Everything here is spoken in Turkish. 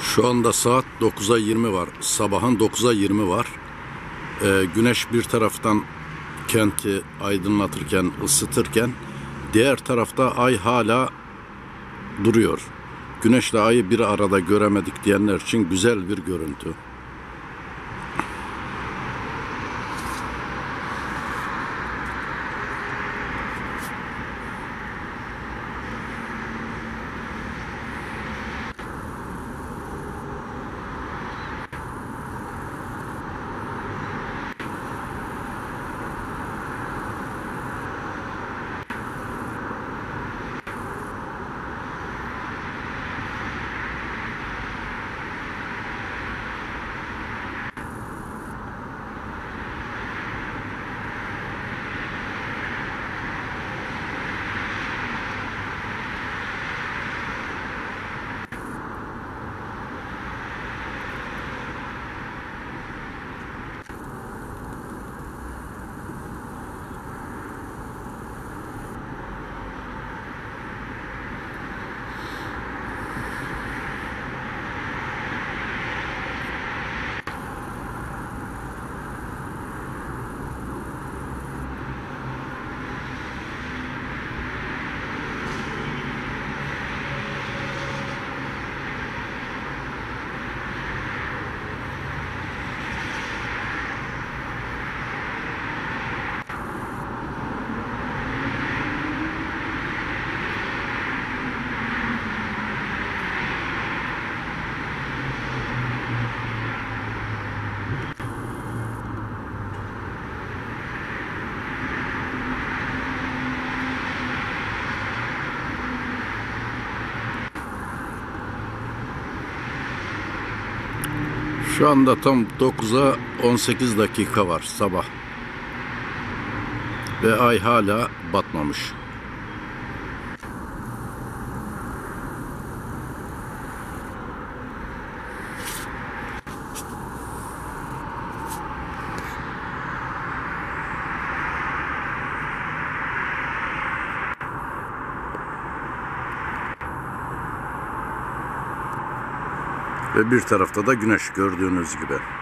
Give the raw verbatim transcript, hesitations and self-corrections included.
Şu anda saat dokuza yirmi var. Sabahın dokuza yirmi var. Ee, güneş bir taraftan kenti aydınlatırken, ısıtırken diğer tarafta ay hala duruyor. Güneşle ayı bir arada göremedik diyenler için güzel bir görüntü. Şu anda tam dokuza on sekiz dakika var sabah. Ve ay hala batmamış. Ve bir tarafta da güneş gördüğünüz gibi.